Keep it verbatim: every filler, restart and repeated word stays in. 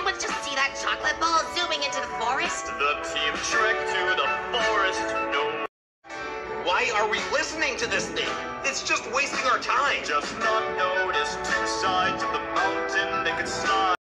anyone just see that chocolate ball zooming into the forest? The team trek to the forest. No. Why are we listening to this thing? It's just wasting our time. Just not notice two sides of the mountain they could slide.